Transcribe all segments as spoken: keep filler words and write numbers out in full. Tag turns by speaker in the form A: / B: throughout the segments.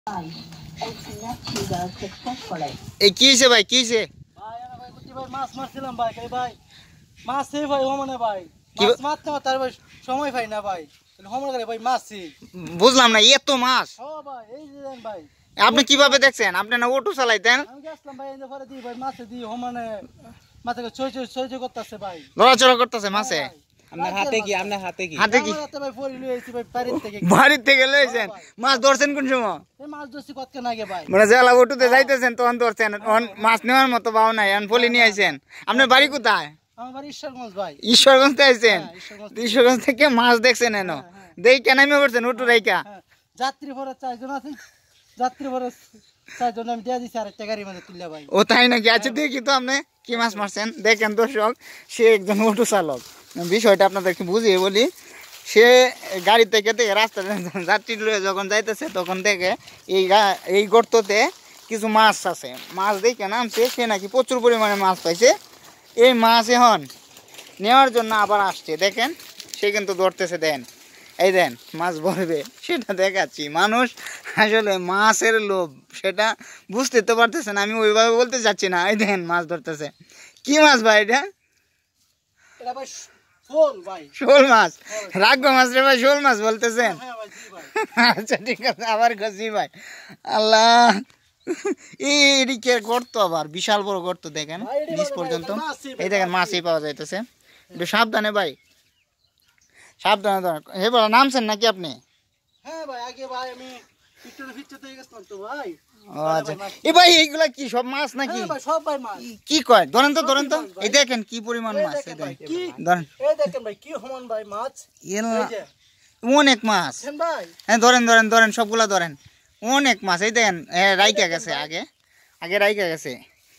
A: এই কি হইছে ভাই, কি হইছে?
B: ভাই আমি ভাই কুটি ভাই মাছ মারছিলাম ভাই, কই ভাই মাছ এই ভাই ওমনে ভাই মাছ মারতে তার ভাই সময় পাই না ভাই, তাহলে হোমনে করে ভাই মাছছি।
A: বুঝলাম না, এত মাছ?
B: ও ভাই এই যে দেন ভাই।
A: আপনি কিভাবে দেখছেন? আপনি না অটো চালাইতেন?
B: আমি গেছলাম ভাই, এই পরে দি ভাই মাছে দি হোমনে মাছকে চই চই চই চই করতেছে ভাই,
A: লড়াচড়া করতেছে মাছে।
C: আপনার হাতে কি? আপনার হাতে কি?
A: হাতে কি?
B: হাতে ভাই পরি লই আইছি ভাই বাড়ি থেকে।
A: বাড়ি থেকে লইছেন? মাছ ধরছেন কোন সময়?
B: এই মাছ ধরছি কতক্ষণ আগে ভাই।
A: মানে জেলা অটোতে যাইতেছেন তখন ধরছেন, তখন মাছ নেওয়ার মতো পাও নাই, এখন ফলি নিয়ে আইছেন। আপনার বাড়ি কোথায়?
B: আমার বাড়ি ঈশ্বরগঞ্জ ভাই।
A: ঈশ্বরগঞ্জ থেকে আইছেন?
B: হ্যাঁ, ঈশ্বরগঞ্জ।
A: ঈশ্বরগঞ্জ থেকে মাছ দেখছেন এনো? দেই কেন নামে পড়ছেন অটো রাইকা?
B: হ্যাঁ, যাত্রী ভরে চারজন আছে, যাত্রী ভরে চারজন আমি দিয়ে দিছি আরেকটা গাড়ি মধ্যে তুললা ভাই।
A: ও তাই নাকি? আচ্ছা দেখি তো আপনি কি মাছ মারছেন। দেখেন দর্শক, সে একজন অটো চালক। বিষয়টা আপনাদেরকে বুঝিয়ে বলি, সে গাড়ি থেকে থেকে রাস্তায় যাত্রী লয়ে যখন যাইতেছে তখন থেকে এই এই গর্ততে কিছু মাছ আছে, মাছ দেখে নামছে। সে নাকি প্রচুর পরিমাণে মাছ পাইছে। এই মাছ এখন নেওয়ার জন্য আবার আসছে। দেখেন সে কিন্তু ধরতেছে, দেন এই দেন মাছ ভরবে, সেটা দেখাচ্ছি। মানুষ আসলে মাছের লোভ সেটা বুঝতে তো পারতেছে না, আমি ওইভাবে বলতে চাচ্ছি না। এই দেন মাছ ধরতেছে। কি মাছ ভাই এটা?
B: এটা ভাই শোল ভাই।
A: শোল মাছ? রাখবো মাছ রে ভাই, শোল মাছ বলতেছেন?
B: হ্যাঁ ভাই জি ভাই।
A: আচ্ছা ঠিক আছে, আবার গেছি ভাই। আল্লাহ, এই গর্ত আবার বিশাল বড় গর্ত, দেখেন নিচ পর্যন্ত। এই দেখেন মাছই পাওয়া যাইতেছে। একটু সাবধানে ভাই, সাবধানে ধরেন। এবার নামছেন নাকি আপনি?
B: হ্যাঁ ভাই, আগে ভাই আমি পিছনে পিছতে গেছিলাম তো ভাই।
A: ও আচ্ছা। এ ভাই এইগুলা কি সব মাছ নাকি?
B: হ্যাঁ ভাই সব ভাই মাছ।
A: কি কয়? ধরেন তো, ধরেন তো। এই দেখেন কি পরিমাণ মাছ। এই দেখেন, ধরেন।
B: এই দেখেন ভাই কি সমান ভাই মাছ। এই যে
A: অনেক মাছ।
B: দেখেন ভাই।
A: হ্যাঁ ধরেন ধরেন ধরেন, সবগুলা ধরেন। অনেক মাছ। এই দেখেন রাইকা গেছে, আগে আগে রাইকা গেছে।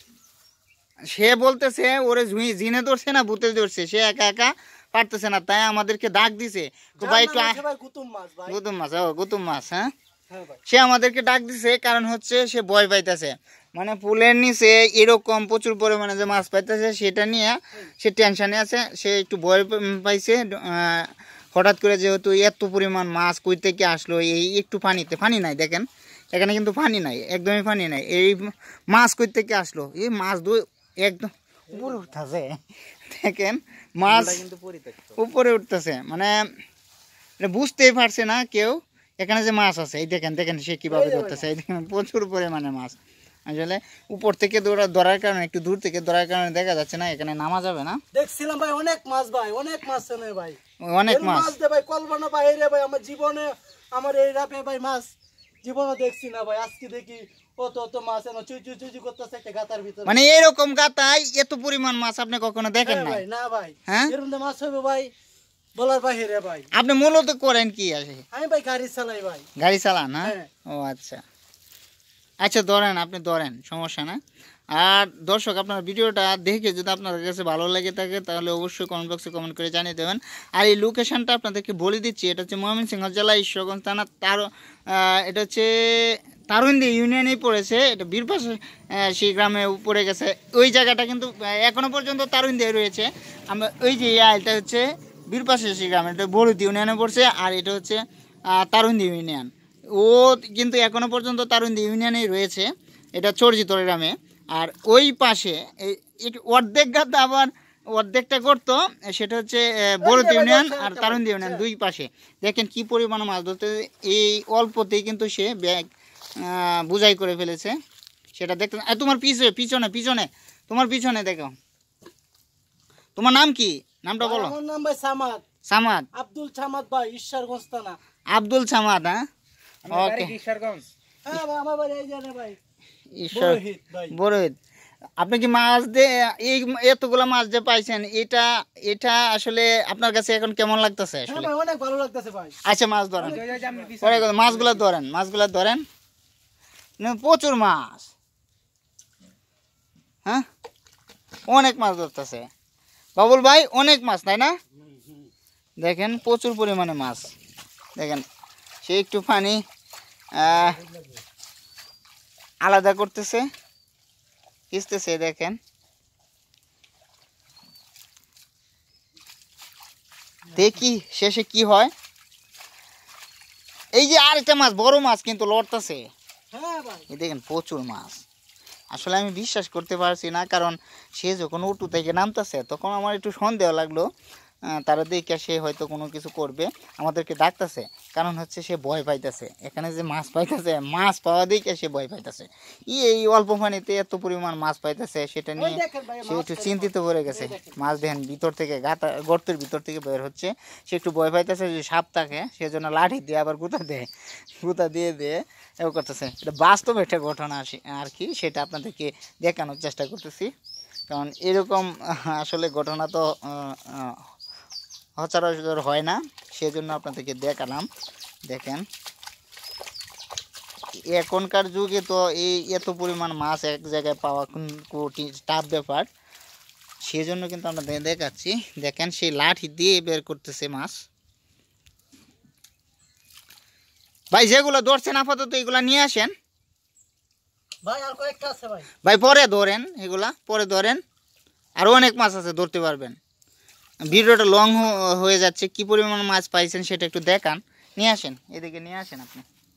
A: সে বলতেছে ওরে জিনে ধরছে না ভূতে ধরছে, সে একা একা পারতেছে না, তাই আমাদেরকে ডাক দিছে। তো ভাই একটু
B: গুতুম মাছ ভাই।
A: গুতুম মাছ, ও গুতুম মাছ। হ্যাঁ
B: হ্যাঁ ভাই,
A: সে আমাদেরকে ডাক দিছে কারণ হচ্ছে সে ভয় পাইতেছে। মানে পুলের নিচে এরকম প্রচুর পরিমাণে যে মাছ পাইতেছে সেটা নিয়ে সে টেনশনে আছে। সে একটু ভয় পাইছে হঠাৎ করে, যেহেতু এত পরিমাণ মাছ কই থেকে আসলো এই একটু পানিতে। পানি নাই, দেখেন এখানে কিন্তু পানি নাই, একদমই পানি নাই। এই মাছ কই থেকে আসলো? এই মাছ দুই একদম উপরে উঠতেছে, দেখেন মাছ উপরে উঠতেছে। মানে বুঝতেই পারছে না কেউ এখানে যে মাছ আছে। এই দেখেন দেখেন সে কিভাবে ধরতেছে। এই দেখেন প্রচুর পরিমাণে মাছ। আসলে উপর থেকে দৌড়া ধরার কারণে, একটু দূর থেকে ধরার কারণে দেখা যাচ্ছে না, এখানে নামা যাবে না।
B: দেখছিলাম ভাই অনেক মাছ ভাই, অনেক মাছ আছে ভাই,
A: অনেক মাছ
B: দে ভাই। কল্পনা বাইরে ভাই, আমার জীবনে আমার এই রাপে ভাই মাছ জীবনে দেখছি না ভাই। আজকে দেখি কত কত মাছ এনে চুই চুই চুই করতেছে একটা গাতার ভিতরে।
A: মানে এরকম গাতায় এত পরিমাণ মাছ আপনি কখনো দেখেন না?
B: ভাই না ভাই,
A: হ্যাঁ
B: এরকম মাছ হবে ভাই বলার বাহিরে ভাই।
A: আপনি মূলত করেন কি? আসে
B: আমি ভাই গাড়ি চালাই ভাই।
A: গাড়ি চালান? না?
B: হ্যাঁ।
A: ও আচ্ছা আচ্ছা, ধরেন আপনি ধরেন, সমস্যা না। আর দর্শক, আপনার ভিডিওটা দেখে যদি আপনাদের কাছে ভালো লেগে থাকে তাহলে অবশ্যই কমেন্ট বক্সে কমেন্ট করে জানিয়ে দেবেন। আর এই লোকেশনটা আপনাদেরকে বলে দিচ্ছি, এটা হচ্ছে ময়মনসিংহ জেলা ঈশ্বরগঞ্জ থানা, তার এটা হচ্ছে তারুন্দি ইউনিয়নেই পড়েছে। এটা বীরপাশা সেই গ্রামে পড়ে গেছে। ওই জায়গাটা কিন্তু এখনো পর্যন্ত তারুন্দি রয়েছে। আমরা ওই যে এটা হচ্ছে বীরপাশা সেই গ্রামে, এটা বড়ুদি ইউনিয়নে পড়ছে। আর এটা হচ্ছে তারুন্দি ইউনিয়ন। ও কিন্তু এখনো পর্যন্ত তারুন্দি ইউনিয়নেই রয়েছে, এটা চরজিতর গ্রামে। আর ওই পাশে এই অর্ধেক গাদা আবার অর্ধেকটা করতো, সেটা হচ্ছে বড়ুদি ইউনিয়ন আর তারুন্দি ইউনিয়ন, দুই পাশে। দেখেন কি পরিমাণ মাছ ধরতে, এই অল্পতেই কিন্তু সে ব্যাগ বুঝাই করে ফেলেছে। সেটা দেখতে, তোমার পিছনে পিছনে পিছনে তোমার পিছনে দেখো। তোমার নাম কি? নামটা বলো।
B: আমার নাম ভাই সামাদ।
A: সামাদ?
B: আব্দুল সামাদ ভাই, ঈশ্বরগঞ্জ থানা।
A: আব্দুল সামাদ? হ্যাঁ ওকে।
C: ঈশ্বরগঞ্জ?
B: হ্যাঁ ভাই, আমার বাড়ি এই জানে ভাই,
A: ঈশ্বর
B: বরহিত ভাই।
A: বরহিত। আপনি কি মাছ দিয়ে এই এতগুলা মাছ যে পাইছেন, এটা এটা আসলে আপনার কাছে এখন কেমন লাগতেছে?
B: হ্যাঁ
A: আসলে
B: ভাই অনেক ভালো লাগতেছে ভাই।
A: আচ্ছা মাছ ধরেন, মাছগুলা ধরেন, মাছগুলা ধরেন। প্রচুর মাছ, হ্যাঁ অনেক মাছ ধরতেছে বাবুল ভাই, অনেক মাছ তাই না? দেখেন প্রচুর পরিমাণে মাছ। দেখেন সে একটু পানি আলাদা করতেছে, কিসতেছে। দেখেন দেখি শেষে কি হয়। এই যে আরেকটা মাছ, বড় মাছ কিন্তু লড়তেছে।
B: হ্যাঁ ভাই
A: এই দেখেন প্রচুর মাছ। আসলে আমি বিশ্বাস করতে পারছি না, কারণ সে যখন উটু থেকে নামতেছে তখন আমার একটু সন্দেহ লাগলো আহ, তারা দেখে সে হয়তো কোনো কিছু করবে, আমাদেরকে ডাকতেছে, কারণ হচ্ছে সে ভয় পাইতেছে। এখানে যে মাছ পাইতেছে, মাছ পাওয়া দেখে সে ভয় পাইতেছে। ই এই অল্প পানিতে এত পরিমাণ মাছ পাইতেছে, সেটা নিয়ে
B: দেখেন ভাই,
A: সে
B: মাছ
A: একটু
B: খাইছে,
A: চিন্তিত করে গেছে। মাছ দেখেন ভিতর থেকে গাতা গর্তের ভিতর থেকে বের হচ্ছে, সে একটু ভয় পাইতেছে যে সাপ থাকে, সেজন্য লাঠি দিয়ে আবার গুঁতা দেয়, গুঁতা দিয়ে দিয়ে এও করতেছে। এটা বাস্তব একটা ঘটনা আসি- আর কি, সেটা আপনাদেরকে দেখানোর চেষ্টা করতেছি। কারণ এরকম আহ, আসলে ঘটনা তো আহ, আহ, সচরাচর হয় না, সেজন্য আপনাদেরকে দেখালাম। দেখেন এখনকার যুগে তো এই এত পরিমাণ মাছ এক জায়গায় পাওয়া কোটি টাফ ব্যাপার, সেজন্য কিন্তু আমরা দে- দেখাচ্ছি। দেখেন সেই লাঠি দিয়ে বের করতেছে মাছ। ভাই যেগুলো ধরছেন আপাতত এগুলা নিয়ে আসেন
B: ভাই আর কয়েকটা আছে ভাই।
A: ভাই, পরে ধরেন, এগুলা পরে ধরেন, আরও অনেক মাছ আছে, ধরতে পারবেন। ভিডিওটা লং হয়ে যাচ্ছে, কি পরিমাণ মাছ পাইছেন সেটা একটু দেখান। নিয়ে আসেন, এদিকে নিয়ে আসেন আপনি।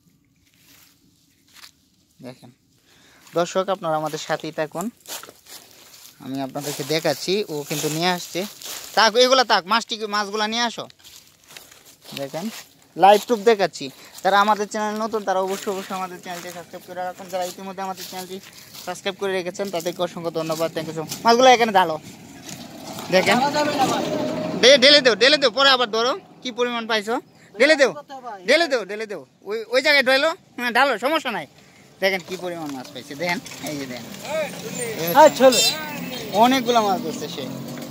A: দেখেন দর্শক, আপনারা আমাদের সাথেই থাকুন, আমি আপনাদেরকে দেখাচ্ছি। ও কিন্তু নিয়ে আসছে, তাক এগুলা তাক মাছটি মাছগুলা নিয়ে আসো। দেখেন লাইভ টুপ দেখাচ্ছি। যারা আমাদের চ্যানেল নতুন তারা অবশ্যই অবশ্যই আমাদের চ্যানেলটি সাবস্ক্রাইব করে রাখুন। যারা ইতিমধ্যে আমাদের চ্যানেলটি সাবস্ক্রাইব করে রেখেছেন তাদেরকে অসংখ্য ধন্যবাদ। Thank you so much. মাছগুলো এখানে ঢালো, দেখেন
B: জানা যাবে না ভাই।
A: ডে- ঢেলে দেও, ঢেলে দেও, পরে আবার ধরো। কি পরিমাণ পাইছো ঢেলে দেও,
B: কোথায় ভাই?
A: ঢেলে দেও, ঢেলে দেও, ওই ওই জায়গায় ঢেলো, হ্যাঁ ঢালো, সমস্যা নাই। দেখেন কি পরিমাণ মাছ পাইছে, দেখেন এই যে দেখেন,
B: হ্যাঁ চলো।
A: অনেকগুলো মাছ ধরছে সে,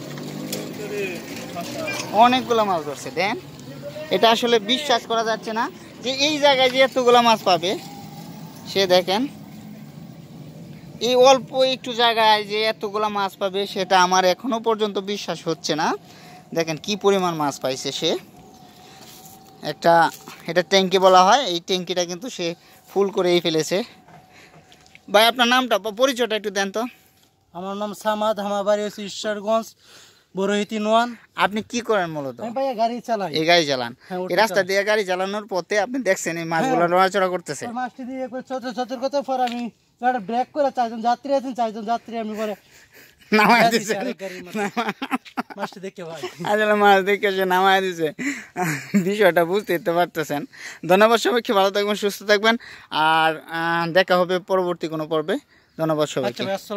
A: অনেকগুলো মাছ ধরছে। দেখেন এটা আসলে বিশ্বাস করা যাচ্ছে না যে এই জায়গায় যে এতগুলো মাছ পাবে। সে দেখেন এই অল্প একটু জায়গায় যে এতগুলো মাছ পাবে, সেটা আমার এখনো পর্যন্ত বিশ্বাস হচ্ছে না। দেখেন কি পরিমাণ মাছ পাইছে সে। একটা এটা ট্যাঙ্কি বলা হয়, এই ট্যাঙ্কিটা কিন্তু সে ফুল করেই ফেলেছে। ভাই আপনার নামটা বা পরিচয়টা একটু দেন তো।
B: আমার নাম সামাদ, আমার বাড়ি হচ্ছে ঈশ্বরগঞ্জ, বড়হিতি নোয়ান।
A: আপনি কি করেন মূলত?
B: আমি ভাইয়া গাড়ি চালাই।
A: এই গাড়ি চালান?
B: হ্যাঁ, ওটা
A: এই রাস্তা দিয়ে গাড়ি চালানোর পথে আপনি দেখছেন এই মাছগুলো নড়াচড়া করতেছে?
B: ওই মাছটি দিয়ে একবার চতুর চতুর করতে পর আমি গাড়ি ব্রেক করে চারজন যাত্রী আছেন, চারজন যাত্রী আমি পরে
A: নামায়
B: গাড়ি
A: দিছে,
B: আরেক গাড়ির মধ্যে। মাছটি দেখে ভাই
A: আসলে মাছ দেখে সে নামায় দিছে, বিষয়টা বুঝতে তো পারতেছেন। ধন্যবাদ সবাইকে, ভালো থাকবেন, সুস্থ থাকবেন, আর আহ, দেখা হবে পরবর্তী কোনো পর্বে। ধন্যবাদ
B: আচ্ছা
A: সবাইকে।
B: ভাই, আসসালাম।